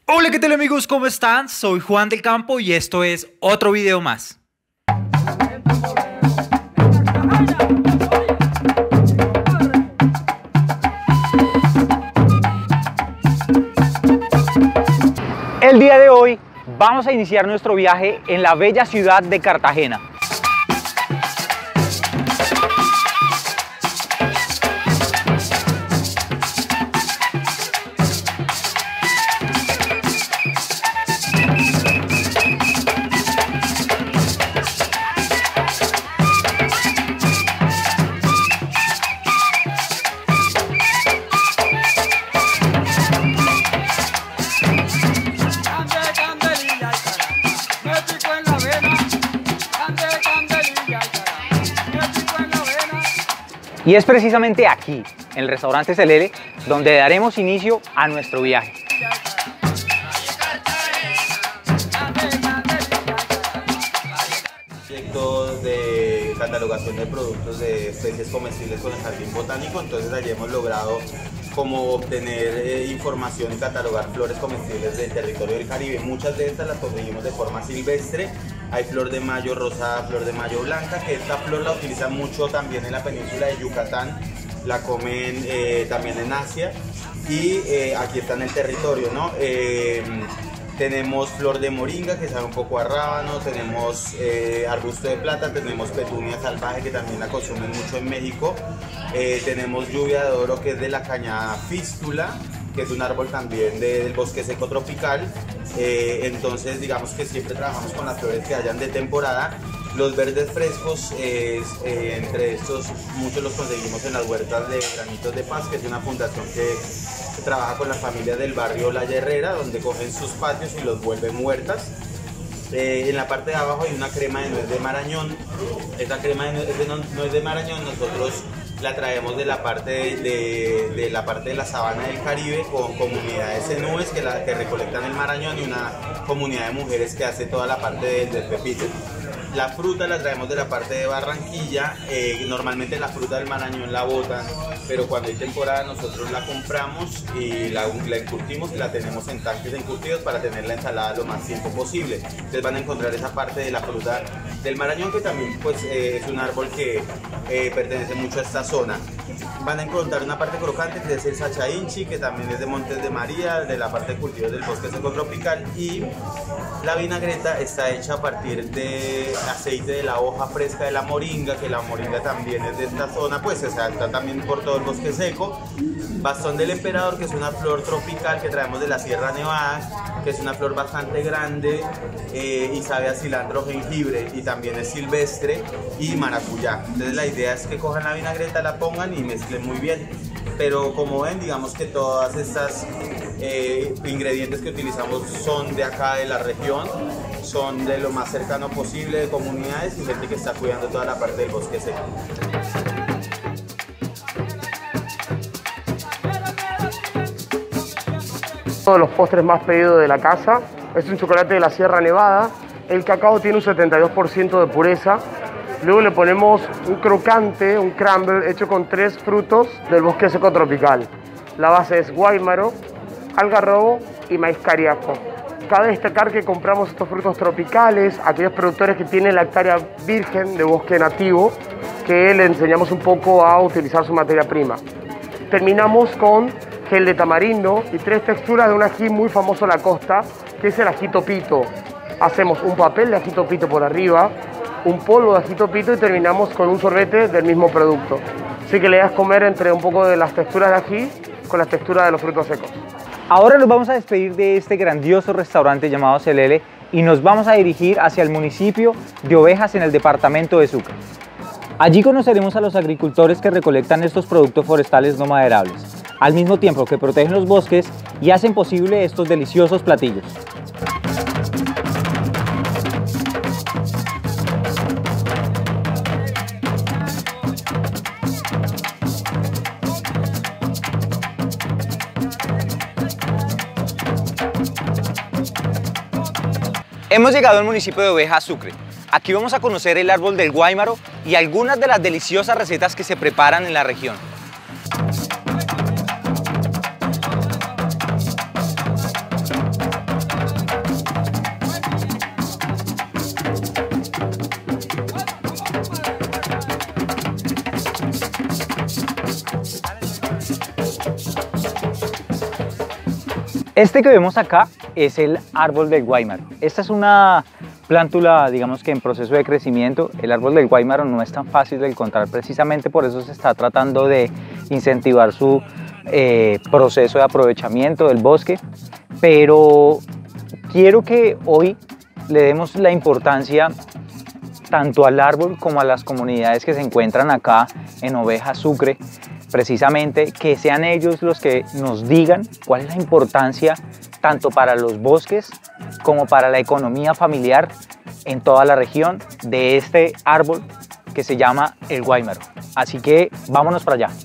Hola, ¿qué tal amigos? ¿Cómo están? Soy Juan del Campo y esto es otro video más. El día de hoy vamos a iniciar nuestro viaje en la bella ciudad de Cartagena. Y es precisamente aquí, en el restaurante Celele, donde daremos inicio a nuestro viaje. Proyectos de catalogación de productos de especies comestibles con el jardín botánico, entonces allí hemos logrado como obtener información y catalogar flores comestibles del territorio del Caribe. Muchas de estas las conseguimos de forma silvestre. Hay flor de mayo rosada, flor de mayo blanca, que esta flor la utilizan mucho también en la península de Yucatán, la comen también en Asia y aquí está en el territorio, ¿no? Tenemos flor de moringa que sabe un poco a rábano, tenemos arbusto de plata, tenemos petunia salvaje que también la consumen mucho en México, tenemos lluvia de oro que es de la caña fístula, que es un árbol también del bosque seco tropical. Entonces digamos que siempre trabajamos con las flores que hayan de temporada. Los verdes frescos, entre estos muchos los conseguimos en las huertas de Granitos de Paz, que es una fundación que trabaja con las familias del barrio La Herrera, donde cogen sus patios y los vuelven huertas. En la parte de abajo hay una crema de nuez de marañón. Esta crema de nuez de marañón nosotros la traemos de la parte de la sabana del Caribe, con comunidades de nubes que recolectan el marañón y una comunidad de mujeres que hace toda la parte del pepito. La fruta la traemos de la parte de Barranquilla. Normalmente la fruta del marañón la botan, pero cuando hay temporada nosotros la compramos y la encurtimos y la tenemos en tanques encurtidos para tener la ensalada lo más tiempo posible. Ustedes van a encontrar esa parte de la fruta del marañón, que también pues, es un árbol que pertenece mucho a esta zona. Van a encontrar una parte crocante que es el sachainchi, que también es de Montes de María, de la parte de cultivos del bosque seco tropical, y la vinagreta está hecha a partir de aceite de la hoja fresca de la moringa, que la moringa también es de esta zona, pues o sea, está también por todo el bosque seco. Bastón del emperador, que es una flor tropical que traemos de la Sierra Nevada, que es una flor bastante grande y sabe a cilantro, jengibre, y también es silvestre, y maracuyá. Entonces la idea es que cojan la vinagreta, la pongan y mezclen muy bien. Pero como ven, digamos que todas estas ingredientes que utilizamos son de acá de la región, son de lo más cercano posible, de comunidades y gente que está cuidando toda la parte del bosque seco. Uno de los postres más pedidos de la casa es un chocolate de la Sierra Nevada. El cacao tiene un 72% de pureza. Luego le ponemos un crocante, un crumble hecho con 3 frutos del bosque seco tropical. La base es guáimaro, algarrobo y maíz cariaco. Cabe destacar que compramos estos frutos tropicales a aquellos productores que tienen la hectárea virgen de bosque nativo, que le enseñamos un poco a utilizar su materia prima. Terminamos con gel de tamarindo y 3 texturas de un ají muy famoso en la costa, que es el ajito pito. Hacemos un papel de ajito pito por arriba, un polvo de ajito pito y terminamos con un sorbete del mismo producto. Así que le das comer entre un poco de las texturas de ají con las texturas de los frutos secos. Ahora nos vamos a despedir de este grandioso restaurante llamado Celele y nos vamos a dirigir hacia el municipio de Ovejas en el departamento de Sucre. Allí conoceremos a los agricultores que recolectan estos productos forestales no maderables, al mismo tiempo que protegen los bosques y hacen posible estos deliciosos platillos. Hemos llegado al municipio de Ovejas, Sucre. Aquí vamos a conocer el árbol del guáimaro y algunas de las deliciosas recetas que se preparan en la región. Este que vemos acá es el árbol del guáimaro. Esta es una plántula, digamos que en proceso de crecimiento. El árbol del guáimaro no es tan fácil de encontrar, precisamente por eso se está tratando de incentivar su proceso de aprovechamiento del bosque. Pero quiero que hoy le demos la importancia tanto al árbol como a las comunidades que se encuentran acá en Oveja Sucre, precisamente que sean ellos los que nos digan cuál es la importancia tanto para los bosques como para la economía familiar en toda la región de este árbol que se llama el guáimaro. Así que vámonos para allá.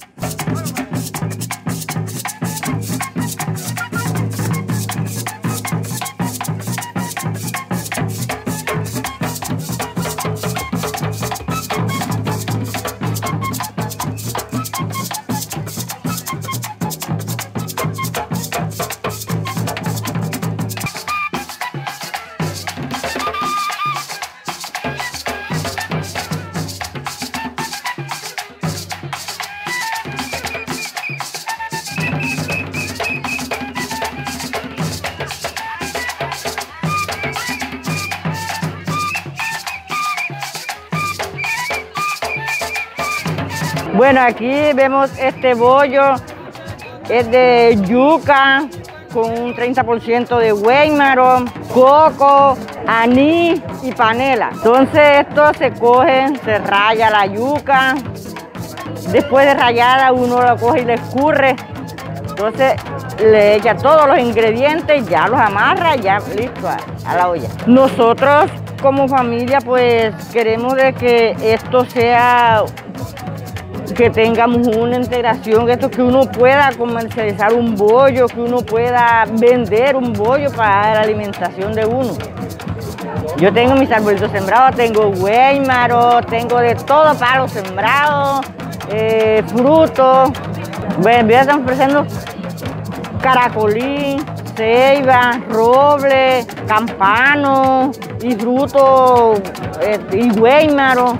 Bueno, aquí vemos este bollo, es de yuca con un 30% de guáimaro, coco, anís y panela. Entonces esto se coge, se raya la yuca, después de rayada uno lo coge y le escurre, entonces le echa todos los ingredientes, ya los amarra, ya listo a la olla. Nosotros como familia pues queremos de que esto sea, que tengamos una integración, que uno pueda comercializar un bollo, que uno pueda vender un bollo para la alimentación de uno. Yo tengo mis arbolitos sembrados, tengo guáimaro, tengo de todo palo sembrado, frutos. Bueno, ya estamos ofreciendo caracolí, ceiba, roble, campano y frutos y guáimaro,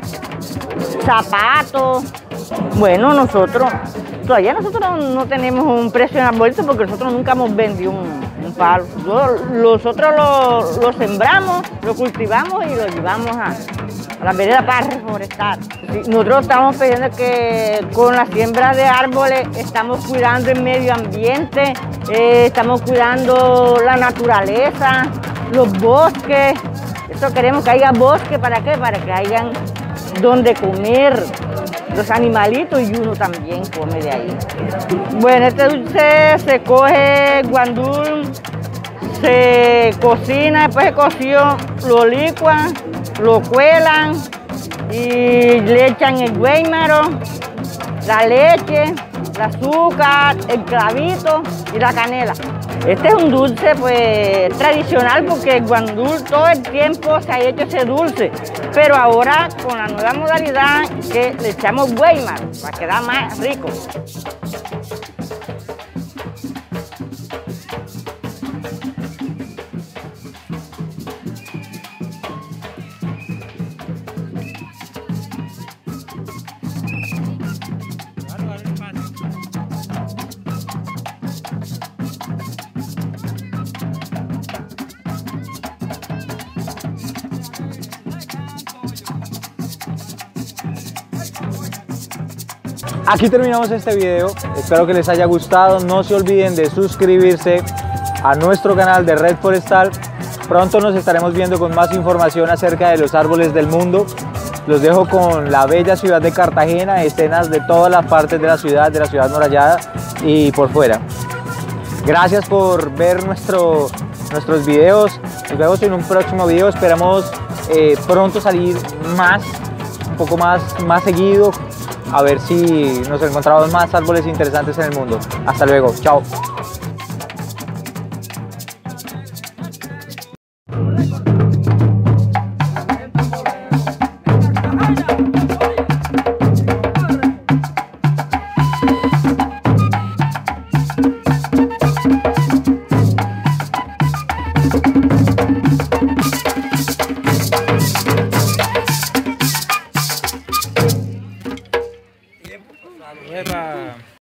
zapatos. Bueno, todavía nosotros no tenemos un precio en arbolito porque nosotros nunca hemos vendido un palo. Nosotros lo sembramos, lo cultivamos y lo llevamos a la vereda para reforestar. Nosotros estamos pidiendo que con la siembra de árboles estamos cuidando el medio ambiente, estamos cuidando la naturaleza, los bosques. Eso queremos que haya bosque, ¿para qué? Para que hayan donde comer los animalitos y uno también come de ahí. Bueno, este dulce se coge guandul, se cocina, después de cocido lo licuan, lo cuelan y le echan el guáimaro, la leche, el azúcar, el clavito y la canela. Este es un dulce pues tradicional porque el guandul todo el tiempo se ha hecho ese dulce, pero ahora con la nueva modalidad que le echamos guáimaro para que da más rico. Aquí terminamos este video, espero que les haya gustado, no se olviden de suscribirse a nuestro canal de Red Forestal. Pronto nos estaremos viendo con más información acerca de los árboles del mundo. Los dejo con la bella ciudad de Cartagena, escenas de todas las partes de la ciudad amurallada y por fuera. Gracias por ver nuestros videos, nos vemos en un próximo video, esperamos pronto salir un poco más seguido, a ver si nos encontramos más árboles interesantes en el mundo. Hasta luego, chao.